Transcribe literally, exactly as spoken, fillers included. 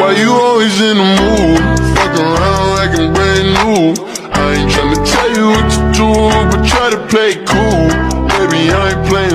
Why you always in the mood? Fuck around like I'm brand new. I ain't tryna tell you what to do, but try to play cool. Baby, I ain't playing